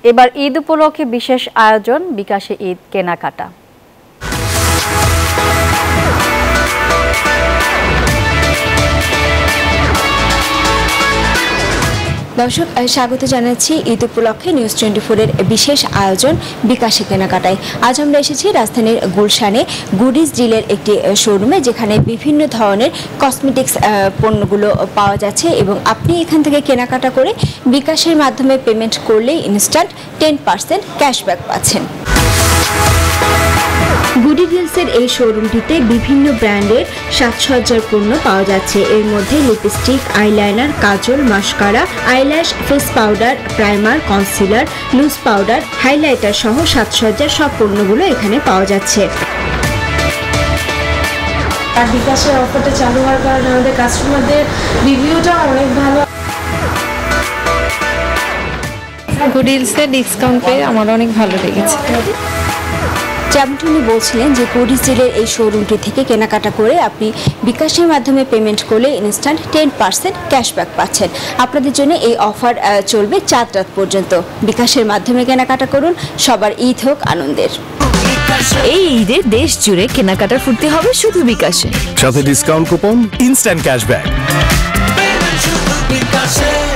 এবার ঈদ উপলক্ষে বিশেষ আয়োজন বিকাশে ঈদ কেনাকাটা। দর্শক স্বাগত জানাচ্ছি ঈদ উপলক্ষে নিউজ 24 এর বিশেষ আয়োজন বিকাশে কেনাকাটায়। আজ আমরা এসেছি রাজধানীর গুলশানে গুডিজ ডিলের একটি শোরুমে, যেখানে বিভিন্ন ধরনের কসমেটিক্স পণ্যগুলো পাওয়া যাচ্ছে এবং আপনি এখান থেকে কেনাকাটা করে বিকাশের মাধ্যমে পেমেন্ট করলেই ইনস্ট্যান্ট 10% ক্যাশব্যাক পাচ্ছেন। গুডি ডিলসের এই শোরুমটিতে বিভিন্ন ব্র্যান্ডের সাজসজ্জার পণ্য পাওয়া যাচ্ছে। এর মধ্যে lipstick, eyeliner, kajal, mascara, eyelash, face powder, primer, concealer, loose powder, highlighter সহ সাজসজ্জার সব পণ্যগুলো এখানে পাওয়া যাচ্ছে। আর বিকাশের অফারটা চালু হওয়ার কারণে আমাদের কাস্টমারদের রিভিউটা অনেক ভালো। গুডি ডিলসে ডিসকাউন্ট পেয়ে আমার অনেক ভালো লেগেছে। যেমনটি উনি বলছিলেন যে গুডিজ ডিলের এই শোরুমটি থেকে কেনাকাটা করে আপনি বিকাশের মাধ্যমে পেমেন্ট করলে ইনস্ট্যান্ট 10% ক্যাশব্যাক পাচ্ছেন। আপনাদের জন্য এই অফার চলবে 4 রাত পর্যন্ত। বিকাশের মাধ্যমে কেনাকাটা করুন, সবার ঈদ হোক আনন্দের। এই ঈদে দেশ জুড়ে কেনাকাটা ফুর্তি হবে শুধু বিকাশে, সাথে ডিসকাউন্ট কুপন, ইনস্ট্যান্ট ক্যাশব্যাক।